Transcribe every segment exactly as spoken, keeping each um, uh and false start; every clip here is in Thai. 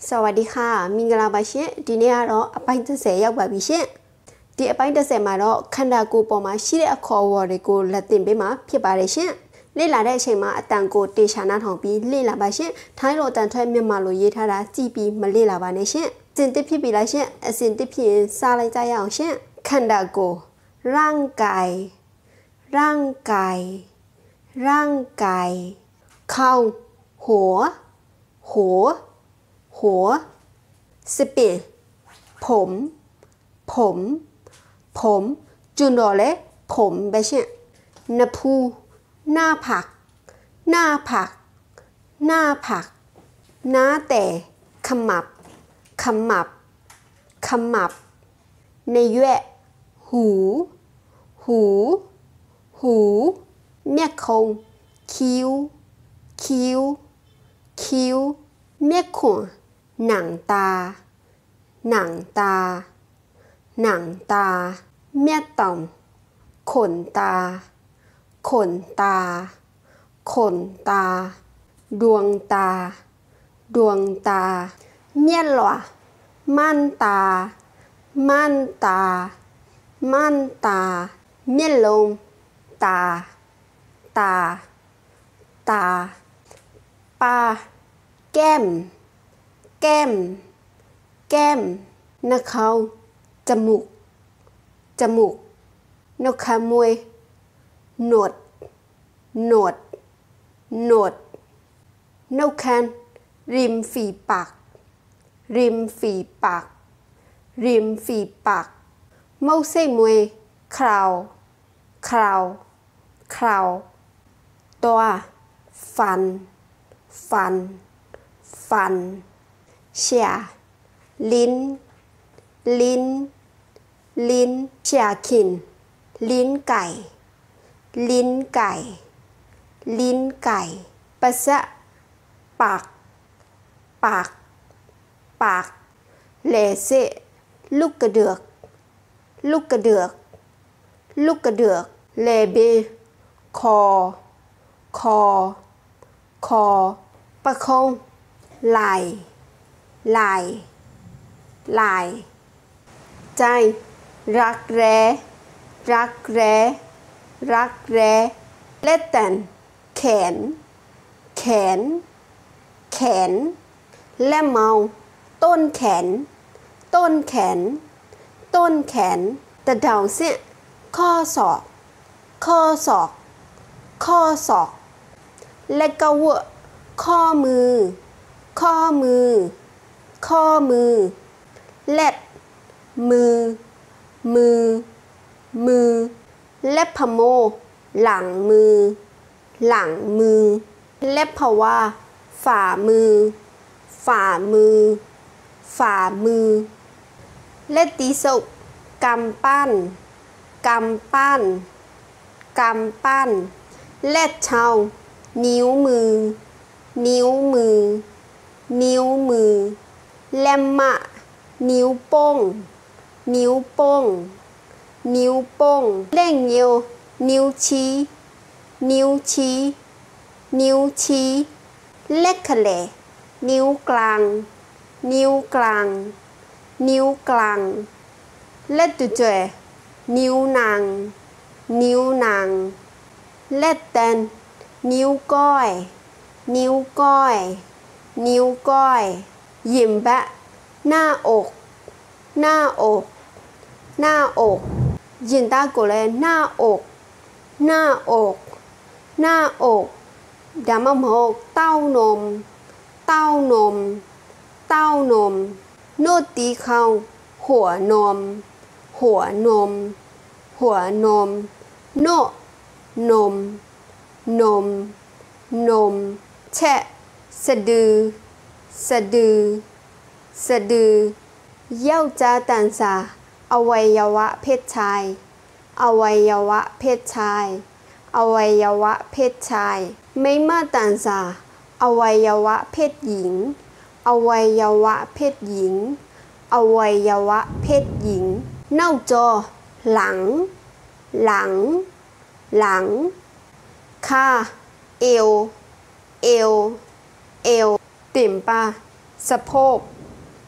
สวัสดีค่ะมิงกลาบาเช่ดีเนี่ยเราอภัยจะเสียยากแบบวิเช่ดีอภัยจะเสียมาเราขันดากูปอมาชีเรอคอวอร์กูละติมไปมาเพียบาเลยเช่เล่หลาได้ใช่มาตังกูเตชานาทองปีเล่หลาบาเช่ท้ายเราตันท้ายเมียมาโลเยทาราจีปีมาเล่หลาบาในเช่สินติพี่ปีละเช่สินติพี่ซาไลใจยาวเช่ขันดากูร่างกายร่างกายร่างกายเข้าหัวหัวหัวสเปนผมผมผมจุนโดเลยผมไปเช่นพูหน้าผักหน้าผักหน้าผักหน้าแต่ขมับขมับขมับในแยะหูหูหูเมียคงคิ้วคิ้วคิ้วเมียขนหนังตาหนังตาหนังตาเมียต่อมขนตาขนตาขนตาดวงตาดวงตาเมียหล่อม่านตาม่านตาม่านตาเมียลงตาตาตาปาแก้มแก้มแก้มนักเขาจมูกจมูกนกขมวยหนวดหนวดหนวดนกคันริมฝีปากริมฝีปากริมฝีปากเมาเส้มวยคราวคราวคราวตัวฟันฟันฟันเฉียลิ้นลิ้นลิ้นเฉียขินลิ้นไก่ลิ้นไก่ลิ้นไก่ปัสสะปากปากปากเลเซลูกกระเดือกลูกกระเดือกลูกกระเดือกเลเบคอคอคอประคองไหลไหลไหลใจรักแร้รักแร้รักแร้เล็ดแตนแขนแขนแขนและเมาต้นแขนต้นแขนต้นแขนตะเดาเสียข้อศอกข้อศอกข้อศอกและก็วะข้อมือข้อมือข้อมือเล็ดมือมือมือเล็บพโมหลังมือหลังมือเล็บพว่าฝ่ามือฝ่ามือฝ่ามือเล็ดตีสุกกำปั้นกำปั้นกำปั้นเล็ดเช้านิ้วมือนิ้วมือนิ้วมือเล็มมะนิ้วโป้งนิ้วโป้งนิ้วโป้งเล่งเยียวนิ้วชี้นิ้วชี้นิ้วชี้เล็กขะแหลนิ้วกลางนิ้วกลางนิ้วกลางเล็ดตุเจนิ้วนางนิ้วนางเล็ดแตนนิ้วก้อยนิ้วก้อยนิ้วก้อยยิ้มแบะหน้าอกหน้าอกหน้าอกยินตาโกเลยหน้าอกหน้าอกหน้าอกดามมกเต้านมเต้านมเต้านมโนตีเขาหัวนมหัวนมหัวนมโนนมนมนมแชะสะดือสะดือสะดือเย้าจาตันซาอวัยวะเพศชายอวัยวะเพศชายอวัยวะเพศชายไม่มาตันซาอวัยวะเพศหญิงอวัยวะเพศหญิงอวัยวะเพศหญิงเน่าจอหลังหลังหลังขาเอวเอวเอวติ่มปะสะโพก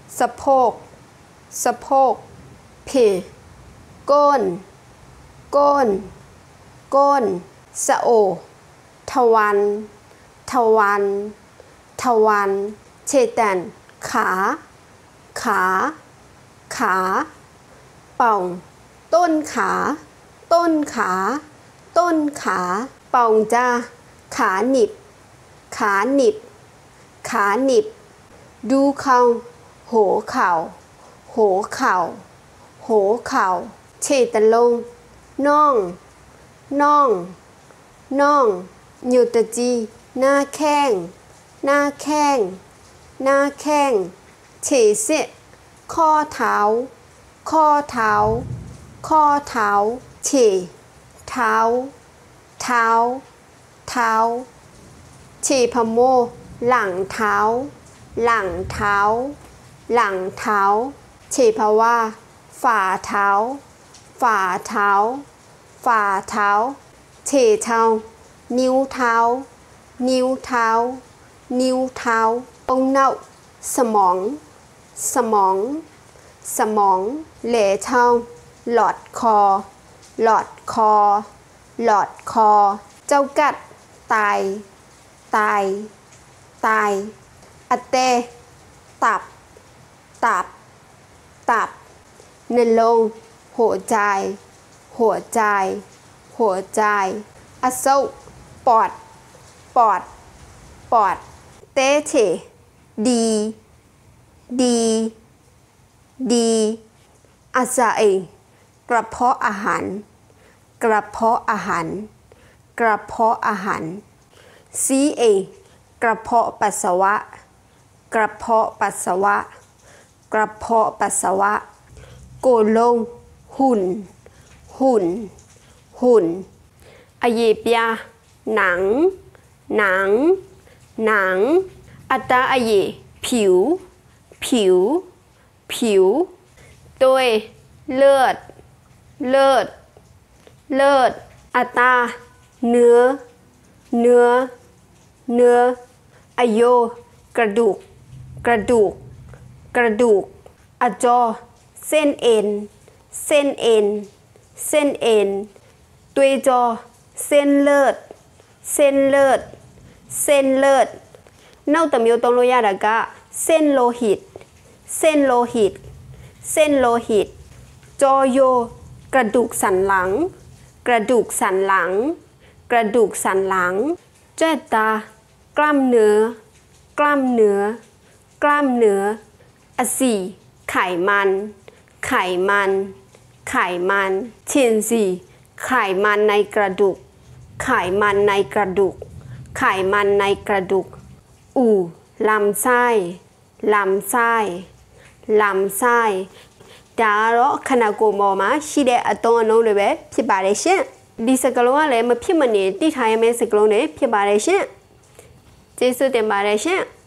สะโพกสะโพกเพก้นก้นก้นสะโอทวันทวันทวันเชตันขาขาขาป่องต้นขาต้นขาต้นขาป่องจ้าขาหนิบขาหนิบขาหนิบดูเขาโหเข่าโหเข่าโหเข่าเชตันลงน่องน่องน่องยูตจีหน้าแข้งหน้าแข้งหน้าแข้งเฉเสข้อเท้าข้อเท้าข้อเท้าเฉเท้าเท้าเท้าเฉพโมหลังเท้าหลังเท้าหลังเท้าเฉพว่าฝ่าเท้าฝ่าเท้าฝ่าเท้าเฉเท้านิ้วเท้านิ้วเท้านิ้วเท้าตรงเน่าสมองสมองสมองเหล่เท้าหลอดคอหลอดคอหลอดคอเจ้ากัดตายตายตายอเตตับตับตับเนลงหัวใจหัวใจหัวใจอโศกปอดปอดปอดเตเฉดีดีดีอาซาเอกระเพาะอาหารกระเพาะอาหารกระเพาะอาหารซีเอกระเพาะปัสสาวะกระเพาะปัสสาวะกระเพาะปัสสาวะโกลงหุ่นหุ่นหุ่นอเยเปียหนังหนังหนังอัตตาอเยผิวผิวผิวตัวเลือดเลือดเลือดอัตตาเนื้อเนื้อเนื้ออโยกระดูกกระดูกกระดูกอจอเส้นเอ็นเส้นเอ็นเส้นเอ็นตัวจอเส้นเลือดเส้นเลือดเส้นเลือดนอกจากมีตรงโลยาดากะเส้นโลหิตเส้นโลหิตเส้นโลหิตจอโยกระดูกสันหลังกระดูกสันหลังกระดูกสันหลังเจตากล้ามเนื้อกล้ามเนื้อกล้ามเนื้ออสีไขมันไขมันไขมันเชียนสีไขมันในกระดูกไขมันในกระดูกไขมันในกระดูกอู่ลำไส้ลำไส้ลำไส้ဒါကတော့ခန္ဓာကိုယ်ပေါ်မှာရှိတဲ့အသွင်အလုံးတွေပဲဖြစ်ပါတယ်ရှင်ဒီစကလုံးကလည်းမဖြစ်မနေတိထားရမယ့်စကလုံးတွေဖြစ်ပါတယ်ရှင်ကျေးဇူးတင်ပါတယ်ရှင်